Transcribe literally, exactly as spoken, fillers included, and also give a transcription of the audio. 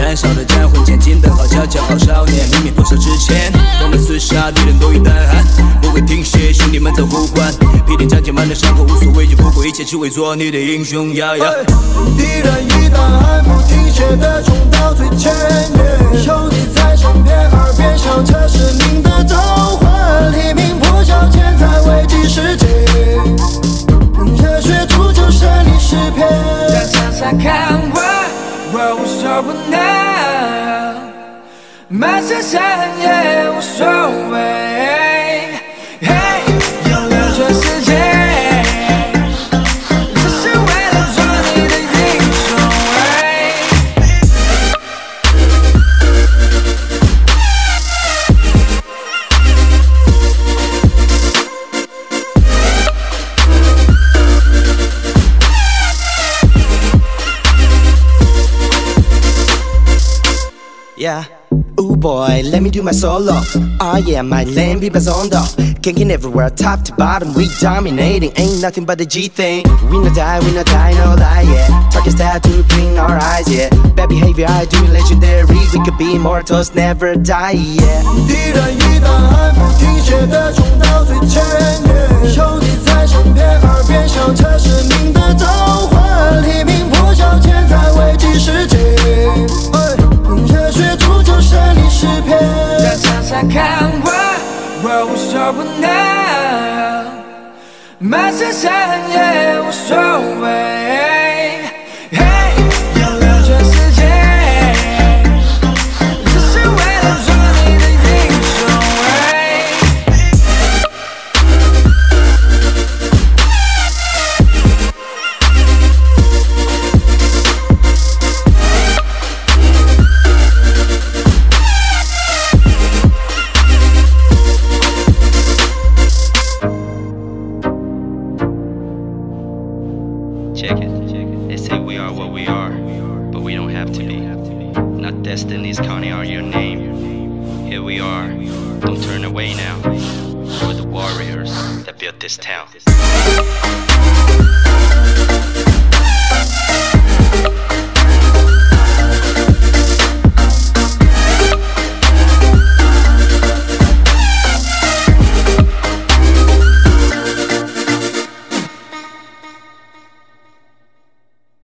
燃烧的战魂，前进的号角，骄傲少年，黎明破晓之前，我们厮杀，敌人都已胆寒，不会停歇，兄弟们在呼唤，披荆斩棘，满身伤痕，无所畏惧，不顾一切，只为做你的英雄。呀呀， 敌人已胆寒，不停歇的冲到最前面，兄弟在身边，耳边响彻使命的召唤，黎明破晓前，在危机时节，热血铸就胜利诗篇。 让场上看我，我无所不能，满身伤痕也无所谓。嘿，用了全世界，只是为了做你的英雄。 Yeah, ooh boy, let me do my solo. Oh yeah, my lane be bazondo. Kicking everywhere, top to bottom, we dominating. Ain't nothing but the G thing. We no die, we no die, no lie, yeah. Target style to clean our eyes, yeah. Bad behavior, I do legendary. We could be immortals, never die, yeah. 敌人已胆寒，不停歇的冲到最前面，兄弟在身边，耳边响彻使命的召唤，黎明破晓前，在危机时节。热血铸就胜利诗篇。 让场上看我，我无所不能，满身伤痕也无所谓。嘿，用了全世界，只是为了做你的英雄。 Check it. They say we are what we are, but we don't have to be. Not destiny's counting out your name. Here we are. Don't turn away now. We're the warriors that built this town.